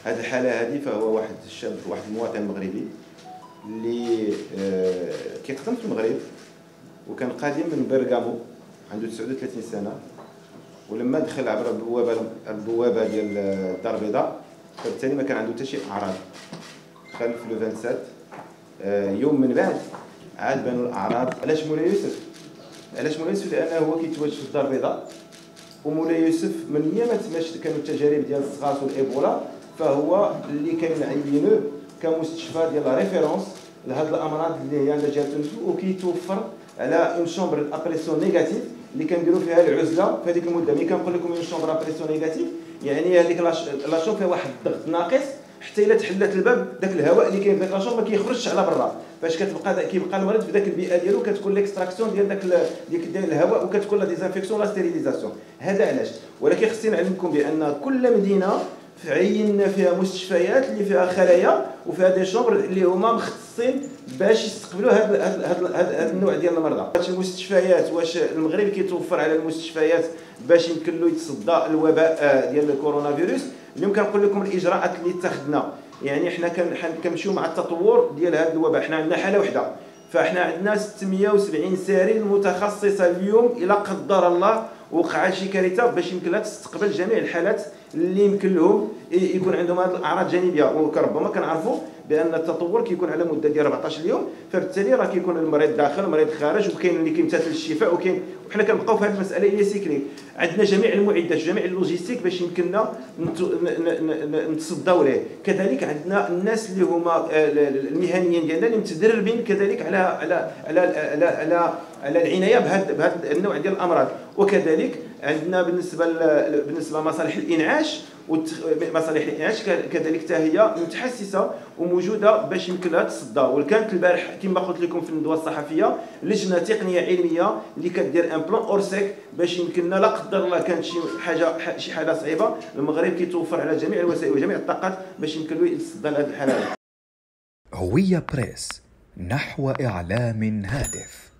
هذه الحاله هذه فهو واحد الشاب، واحد المواطن مغربي اللي كيقدم في المغرب، وكان قادم من برغامو، عنده 39 سنه. ولما دخل عبر البوابه ديال الدار البيضاء، فبالتالي ما كان عنده حتى شي اعراض. دخل في لو 27 يوم من بعد عاد بانوا الاعراض. علاش مولاي يوسف؟ علاش مولاي يوسف؟ لانه هو كيتواجد في الدار البيضاء، ومولاي يوسف من ايام ما كانوا التجارب ديال الصغاص والايبولا، فهو اللي كنعينوه كمستشفى ديال ريفيرونس لهاد الامراض اللي هي عندها جهه التنفس، وكيتوفر على اون شومبر ابريسيون نيجاتيف اللي كنديروا فيها العزله في هذيك المده. ملي كنقول لكم اون شومبر ابريسيون نيجاتيف، يعني هذيك لا شومبر فيها واحد الضغط ناقص، حتى الا تحلات الباب داك الهواء اللي كاين في داك لا شومبر ما كيخرجش على برا. فاش كيبقى المريض في داك البيئه ديالو، كتكون ليكستراكسيون ديال داك الهواء، وكتكون لا ديزانفيكسيون لا ستيريليزاسيون. هذا علاش. ولكن خصني نعلمكم بان كل مدينه عينا فيها مستشفيات اللي فيها خلايا وفيها دي شومبر اللي هما مختصين باش يستقبلوا هذا النوع ديال المرضى. واش المستشفيات، واش المغرب كيتوفر على المستشفيات باش يمكن له يتصدى الوباء ديال الكورونا فيروس؟ اليوم كنقول لكم الاجراءات اللي اتخذنا. يعني حنا كنمشيو مع التطور ديال هذا الوباء. حنا عندنا حاله واحده، فاحنا عندنا 670 سرير متخصصه اليوم الى قدر الله وقع شي كارثه باش يمكن لها تستقبل جميع الحالات اللي يمكن لهم يكون عندهم هذه الاعراض الجانبيه. وربما كنعرفوا بان التطور كيكون على مده ديال 14 يوم، فبالتالي راه كيكون المريض داخل المريض خارج، وكاين اللي كيمتثل الشفاء، وكاين وحنا كنبقاو في هذه المساله هي سيكليك. عندنا جميع المعدات جميع اللوجيستيك باش يمكننا نتصداو ليه. كذلك عندنا الناس اللي هما المهنيين ديالنا اللي متدربين كذلك على على على على على, على العنايه بهذا النوع ديال الامراض. وكذلك عندنا بالنسبه لمصالح الانعاش، مصالح الانعاش كذلك حتى هي متحسسه وموجوده باش يمكن لها تصدى. وكانت البارح كما قلت لكم في الندوه الصحفيه لجنه تقنيه علميه اللي كدير ان بلان اورسيك باش يمكننا لا قدر الله كانت شي حاجه صعيبه، المغرب كيتوفر على جميع الوسائل وجميع الطاقات باش يمكن له يتصدى لهذه الحالات. هوية بريس، نحو إعلام هادف.